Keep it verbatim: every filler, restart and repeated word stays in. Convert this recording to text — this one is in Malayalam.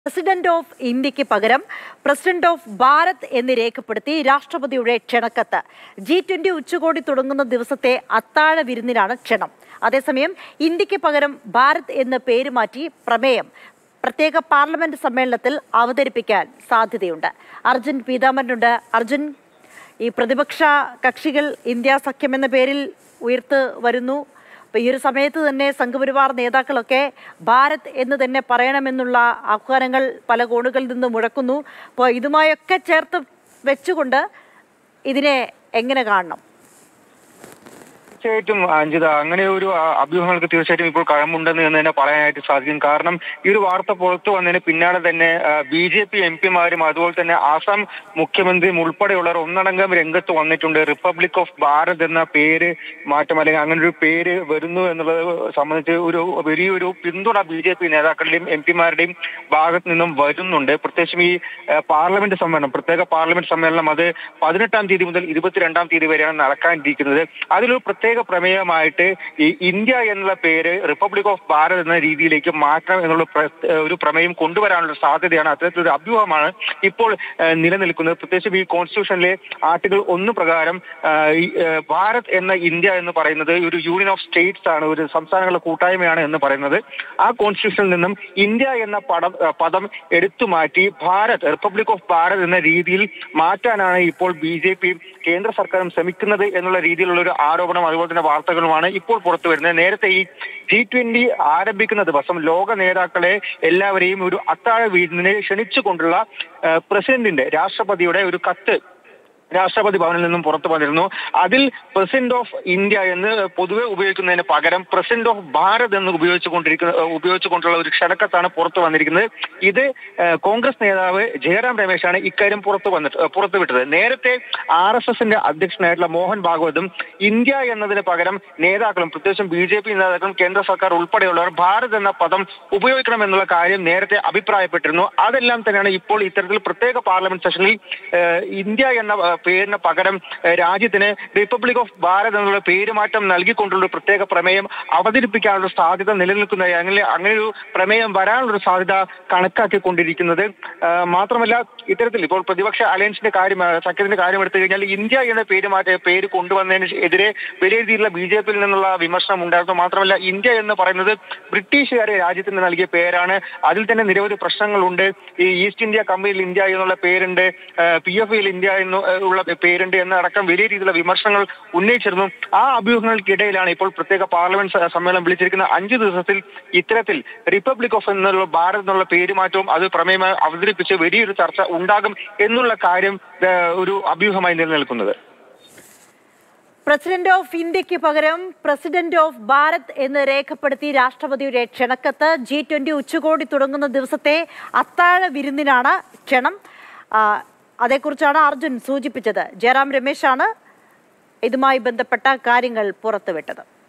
പ്രസിഡന്റ് ഓഫ് ഇന്ത്യക്ക് പകരം പ്രസിഡന്റ് ഓഫ് ഭാരത് എന്ന് രേഖപ്പെടുത്തി രാഷ്ട്രപതിയുടെ ക്ഷണക്കത്ത്. ജി ട്വന്റി ഉച്ചകോടി തുടങ്ങുന്ന ദിവസത്തെ അത്താഴ വിരുന്നിനാണ് ക്ഷണം. അതേസമയം ഇന്ത്യക്ക് പകരം ഭാരത് എന്ന് പേര് മാറ്റി പ്രമേയം പ്രത്യേക പാർലമെന്റ് സമ്മേളനത്തിൽ അവതരിപ്പിക്കാൻ സാധ്യതയുണ്ട്. അർജുൻ പീതാംബരനുണ്ട്. അർജുൻ, ഈ പ്രതിപക്ഷ കക്ഷികൾ ഇന്ത്യ സഖ്യം എന്ന പേരിൽ ഉയർത്ത് വരുന്നു. അപ്പോൾ ഈ ഒരു സമയത്ത് തന്നെ സംഘപരിവാർ നേതാക്കളൊക്കെ ഭാരത് എന്ന് തന്നെ പറയണമെന്നുള്ള ആഹ്വാനങ്ങൾ പല കോണുകളിൽ നിന്ന് മുഴക്കുന്നു. അപ്പോൾ ഇതുമായൊക്കെ ചേർത്ത് വെച്ചുകൊണ്ട് ഇതിനെ എങ്ങനെ കാണണം? തീർച്ചയായിട്ടും അഞ്ജിത, അങ്ങനെ ഒരു അഭ്യൂഹങ്ങൾക്ക് തീർച്ചയായിട്ടും ഇപ്പോൾ കഴമ്പുണ്ടെന്ന് എന്ന് തന്നെ പറയാനായിട്ട് സാധിക്കും. കാരണം ഈ ഒരു വാർത്ത പുറത്തു വന്നതിന് പിന്നാലെ തന്നെ ബി ജെ പി എം പിമാരും അതുപോലെ തന്നെ ആസാം മുഖ്യമന്ത്രിയും ഉൾപ്പെടെയുള്ളവർ ഒന്നടങ്കം രംഗത്ത് വന്നിട്ടുണ്ട്. റിപ്പബ്ലിക് ഓഫ് ഭാരത് എന്ന പേര് മാറ്റം അല്ലെങ്കിൽ അങ്ങനെ ഒരു പേര് വരുന്നു എന്നുള്ളത് സംബന്ധിച്ച് ഒരു വലിയൊരു പിന്തുണ ബി ജെ പി നേതാക്കളുടെയും എം പിമാരുടെയും ഭാഗത്ത് നിന്നും വരുന്നുണ്ട്. പ്രത്യേകിച്ചും ഈ പാർലമെന്റ് സമ്മേളനം, പ്രത്യേക പാർലമെന്റ് സമ്മേളനം അത് പതിനെട്ടാം തീയതി മുതൽ ഇരുപത്തിരണ്ടാം തീയതി വരെയാണ് നടക്കാനിരിക്കുന്നത്. അതിലൊരു പ്രത്യേക പ്രമേയമായിട്ട് ഈ ഇന്ത്യ എന്നുള്ള പേര് റിപ്പബ്ലിക് ഓഫ് ഭാരത് എന്ന രീതിയിലേക്ക് മാറ്റണം എന്നുള്ള ഒരു പ്രമേയം കൊണ്ടുവരാനുള്ള സാധ്യതയാണ്. അത്തരത്തിലൊരു അഭ്യൂഹമാണ് ഇപ്പോൾ നിലനിൽക്കുന്നത്. പ്രത്യേകിച്ചും ഈ കോൺസ്റ്റിറ്റ്യൂഷനിലെ ആർട്ടിക്കിൾ ഒന്ന് പ്രകാരം ഭാരത് എന്ന ഇന്ത്യ എന്ന് പറയുന്നത് ഒരു യൂണിയൻ ഓഫ് സ്റ്റേറ്റ്സ് ആണ്, ഒരു സംസ്ഥാനങ്ങളുടെ കൂട്ടായ്മയാണ് എന്ന് പറയുന്നത്. ആ കോൺസ്റ്റിറ്റ്യൂഷനിൽ നിന്നും ഇന്ത്യ എന്ന പദം പദം എടുത്തു മാറ്റി ഭാരത്, റിപ്പബ്ലിക് ഓഫ് ഭാരത് എന്ന രീതിയിൽ മാറ്റാനാണ് ഇപ്പോൾ ബി ജെ പി കേന്ദ്ര സർക്കാരും ശ്രമിക്കുന്നത് എന്നുള്ള രീതിയിലുള്ള ഒരു ആരോപണം അതുപോലെ തന്നെ വാർത്തകളുമാണ് ഇപ്പോൾ പുറത്തു വരുന്നത്. നേരത്തെ ഈ ജി ട്വന്റി ആരംഭിക്കുന്ന ദിവസം ലോക നേതാക്കളെ എല്ലാവരെയും ഒരു അത്താഴ വിരുന്നിനെ ക്ഷണിച്ചുകൊണ്ടുള്ള പ്രസിഡന്റിന്റെ, രാഷ്ട്രപതിയുടെ ഒരു കത്ത് രാഷ്ട്രപതി ഭവനിൽ നിന്നും പുറത്തു വന്നിരുന്നു. അതിൽ പ്രസിഡന്റ് ഓഫ് ഇന്ത്യ എന്ന് പൊതുവെ ഉപയോഗിക്കുന്നതിന് പകരം പ്രസിഡന്റ് ഓഫ് ഭാരത് എന്ന് ഉപയോഗിച്ചുകൊണ്ടിരിക്കുന്ന ഉപയോഗിച്ചുകൊണ്ടുള്ള ഒരു ക്ഷണക്കത്താണ് പുറത്തു വന്നിരിക്കുന്നത്. ഇത് കോൺഗ്രസ് നേതാവ് ജയറാം രമേശാണ് ഇക്കാര്യം പുറത്തു വന്നിട്ട് പുറത്തുവിട്ടത്. നേരത്തെ ആർ എസ് എസിന്റെ അധ്യക്ഷനായിട്ടുള്ള മോഹൻ ഭാഗവതും ഇന്ത്യ എന്നതിന് പകരം നേതാക്കളും പ്രത്യേകിച്ചും ബി ജെ പി നേതാക്കളും കേന്ദ്ര സർക്കാർ ഉൾപ്പെടെയുള്ളവർ ഭാരത് എന്ന പദം ഉപയോഗിക്കണം എന്നുള്ള കാര്യം നേരത്തെ അഭിപ്രായപ്പെട്ടിരുന്നു. അതെല്ലാം തന്നെയാണ് ഇപ്പോൾ ഇത്തരത്തിൽ പ്രത്യേക പാർലമെന്റ് സെഷനിൽ ഇന്ത്യ എന്ന പേരിന് പകരം രാജ്യത്തിന് റിപ്പബ്ലിക് ഓഫ് ഭാരത് എന്നുള്ള പേരുമാറ്റം നൽകിക്കൊണ്ടുള്ള പ്രത്യേക പ്രമേയം അവതരിപ്പിക്കാനുള്ള സാധ്യത നിലനിൽക്കുന്നത്. അങ്ങനെ അങ്ങനെ ഒരു പ്രമേയം വരാനുള്ള സാധ്യത കണക്കാക്കിക്കൊണ്ടിരിക്കുന്നത്. മാത്രമല്ല, ഇത്തരത്തിൽ ഇപ്പോൾ പ്രതിപക്ഷ അലയൻസിന്റെ കാര്യം, സഖ്യത്തിന്റെ കാര്യം എടുത്തു കഴിഞ്ഞാൽ ഇന്ത്യ എന്ന പേര് മാറ്റ പേര് കൊണ്ടുവന്നതിന് എതിരെ വലിയ രീതിയിലുള്ള ബി ജെ പിയിൽ നിന്നുള്ള വിമർശനം ഉണ്ടായിരുന്നു. മാത്രമല്ല, ഇന്ത്യ എന്ന് പറയുന്നത് ബ്രിട്ടീഷുകാരെ രാജ്യത്തിന് നൽകിയ പേരാണ്. അതിൽ തന്നെ നിരവധി പ്രശ്നങ്ങളുണ്ട്. ഈ ഈസ്റ്റ് ഇന്ത്യ കമ്പനിയിൽ ഇന്ത്യ എന്നുള്ള പേരുണ്ട്, പി എഫ് ഐയിൽ ഇന്ത്യ എന്ന് ഉള്ള പേരുണ്ട് എന്നടക്കം വലിയ രീതിയിലുള്ള വിമർശനങ്ങൾ ഉന്നയിച്ചിരുന്നു. ആ അഭ്യൂഹങ്ങൾക്കിടയിലാണ് ഇപ്പോൾ പ്രത്യേക പാർലമെന്റ് സമ്മേളനം വിളിച്ചിരിക്കുന്ന. അഞ്ചു ദിവസത്തിൽ ഇത്തരത്തിൽ റിപ്പബ്ലിക് ഓഫ് എന്നുള്ള ഭാരത് എന്നുള്ള പേരുമാറ്റവും അത് പ്രമേയമായി അവതരിപ്പിച്ച് വലിയൊരു ചർച്ച ഉണ്ടാകും എന്നുള്ള കാര്യം ഒരു അഭ്യൂഹമായി നിലനിൽക്കുന്നത്. പ്രസിഡന്റ് ഓഫ് ഇന്ത്യക്ക് പകരം പ്രസിഡന്റ് ഓഫ് ഭാരത് എന്ന് രേഖപ്പെടുത്തി രാഷ്ട്രപതിയുടെ ക്ഷണക്കത്ത്. ജി ട്വന്റി ഉച്ചകോടി തുടങ്ങുന്ന ദിവസത്തെ അത്താഴ വിരുന്നിനാണ് ക്ഷണം. അതേക്കുറിച്ചാണ് അർജുൻ സൂചിപ്പിച്ചത്. ജയറാം രമേശാണ് ഇതുമായി ബന്ധപ്പെട്ട കാര്യങ്ങൾ പുറത്തുവിട്ടത്.